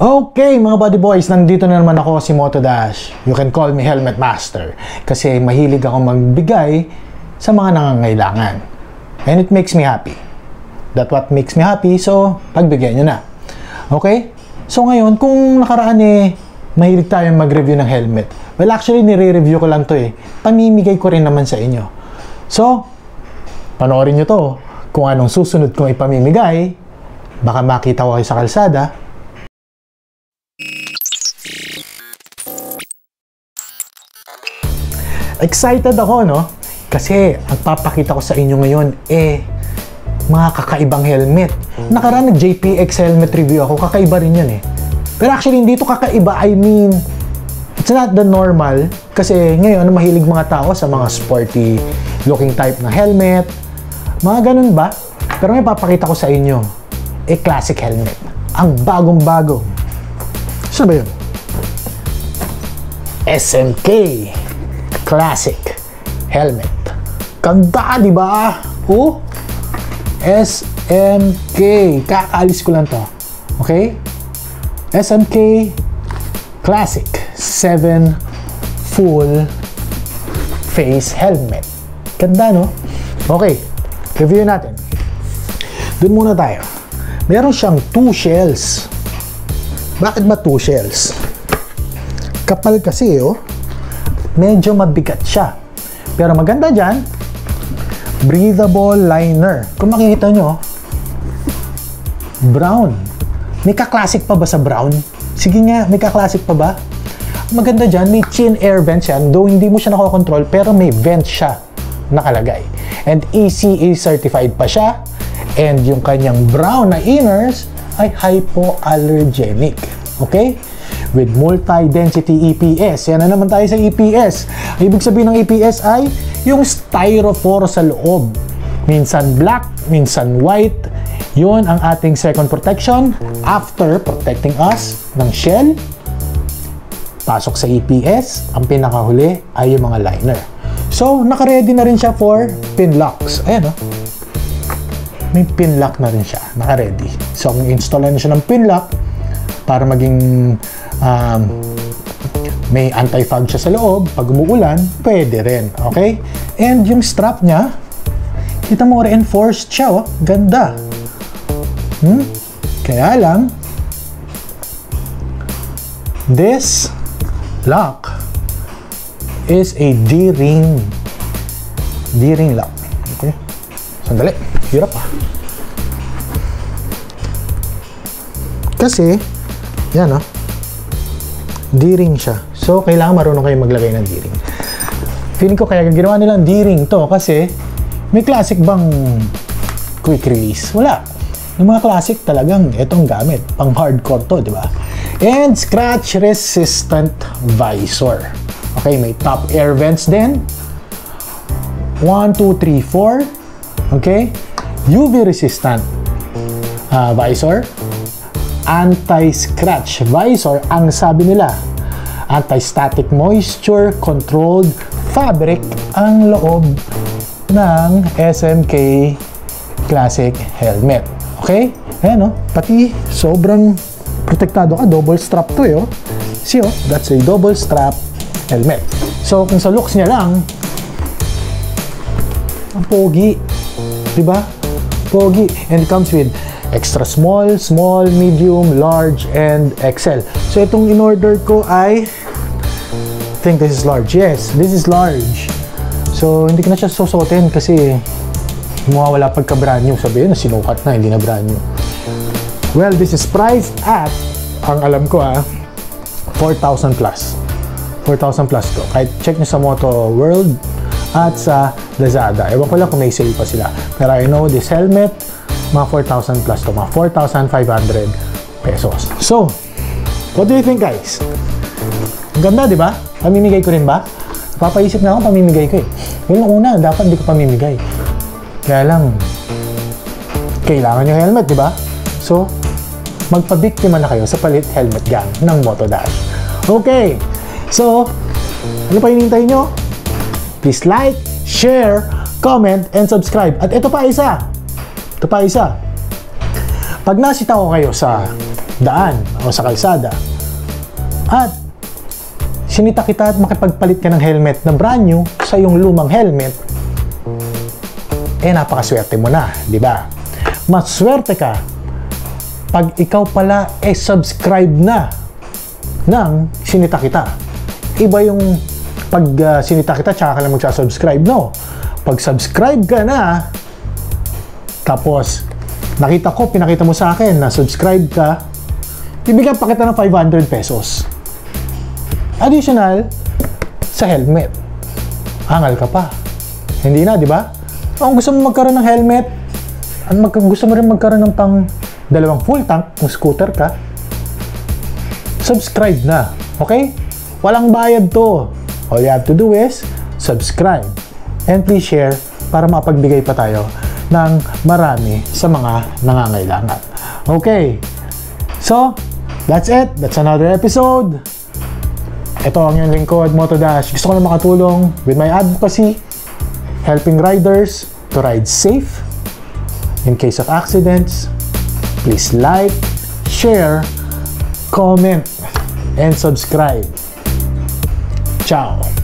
Okay mga buddy boys, nandito na naman ako si Motodash. You can call me Helmet Master kasi mahilig ako magbigay sa mga nangangailangan. And it makes me happy. That's what makes me happy, so pagbigyan nyo na. Okay? So ngayon, kung nakaraan mahilig tayong mag-review ng helmet. Well, actually, nire-review ko lang to Pamimigay ko rin naman sa inyo. So, panoorin nyo to. Kung anong susunod kong ipamimigay, baka makita ko kayo sa kalsada. Excited ako, no? Kasi ang papakita ko sa inyo ngayon mga kakaibang helmet. Nakaraan nag-JPX helmet review ako, kakaiba rin yan Pero actually hindi ito kakaiba, I mean it's not the normal kasi ngayon mahilig mga tao sa mga sporty looking type na helmet. Mga ganun ba? Pero may papakita ko sa inyo classic helmet. Ang bagong-bago. Saan ba yun? SMK Classic Helmet. Ganda, di ba? Oh, SMK. Kakaalis ko lang to. Okay? SMK Classic 7 full face helmet. Ganda, no? Okay. Review natin. Doon muna tayo. Meron siyang 2 shells. Bakit ba 2 shells? Kapal kasi, medyo mabigat siya. Pero maganda dyan, breathable liner. Kung makikita nyo, brown. May ka-classic pa ba sa brown? Sige nga, may ka-classic pa ba? Maganda dyan, may chin air vents yan. Though hindi mo siya nakokontrol, pero may vent siya nakalagay. And ECE certified pa siya. And yung kanyang brown na inners ay hypoallergenic. Okay? With multi-density EPS. Yan na naman tayo sa EPS. Ibig sabihin ng EPS ay yung styrofoam sa loob. Minsan black, minsan white. Yun ang ating second protection after protecting us ng shell. Pasok sa EPS. Ang pinakahuli ay yung mga liner. So, naka-ready na rin siya for pinlocks. Ayan, may pinlock na rin siya. Naka-ready. So, kung install na siya ng pinlock para maging may anti-fog siya sa loob, pag umuulan, pwede rin. Okay? And yung strap niya, kita mo, reinforced siya, ganda. Kaya lang, this lock is a D-ring lock. Okay? Sandali. Hirap Kasi, yan D-ring siya. So, kailangan marunong kayo maglagay ng D-ring. Feeling ko kaya ginawa nilang D-ring to kasi may classic bang quick release? Wala. Yung mga classic talagang itong gamit. Pang hardcore to, di ba? And scratch resistant visor. Okay, may top air vents din. 1, 2, 3, 4. Okay? UV resistant visor. Anti-scratch visor, ang sabi nila. Anti-static moisture controlled fabric ang loob ng SMK Classic Helmet. Okay? Ayan pati sobrang protektado ka. Double strap to See that's a double strap helmet. So kung sa looks niya lang, ang pogi. Diba? Pogi. And it comes with extra small, small, medium, large, and XL. So, itong in-order ko ay I think this is large. Yes, this is large. So, hindi ko na siya susuotin kasi mawawala pagka brand new. Sabihin na sinukat na, hindi na brand new. Well, this is priced at, ang alam ko 4,000 plus. 4,000 plus to. Kahit check nyo sa Moto World at sa Lazada. Ewan ko lang kung may sale pa sila. Pero I know this helmet, mga 4,000 plus to, mga 4,500 pesos. So, what do you think, guys? Ang ganda, di ba? Pamimigay ko rin ba? Papaisip na ako, pamimigay ko Yung una, dapat hindi ko pamimigay. Kaya lang, kailangan yung helmet, di ba? So, magpabiktima na kayo sa palit helmet gang ng Motodash. Okay, so, ano pa hinihintay nyo? Please like, share, comment, and subscribe. At ito pa isa. Pag nasita ko kayo sa daan o sa kalsada at sinita kita at makipagpalit ka ng helmet na brand new sa iyong lumang helmet, napakaswerte mo na, di ba? Mas swerte ka pag ikaw pala subscribe na ng sinita kita. Iba yung pag sinita kita tsaka ka lang magsasubscribe, no? Pag subscribe ka na, tapos pinakita mo sa akin na subscribe ka, bibigyan pa kita ng 500 pesos. Additional sa helmet. Angal ka pa. Hindi na, di ba? Kung gusto mo magkaroon ng helmet, gusto mo rin magkaroon ng pang dalawang full tank kung scooter ka, subscribe na. Okay? Walang bayad to. All you have to do is subscribe. And please share para mapagbigay pa tayo ng marami sa mga nangangailangan. Okay. So, that's it. That's another episode. Ito ang iyong lingkod, Motodash. Gusto ko na makatulong with my advocacy, helping riders to ride safe in case of accidents. Please like, share, comment, and subscribe. Ciao!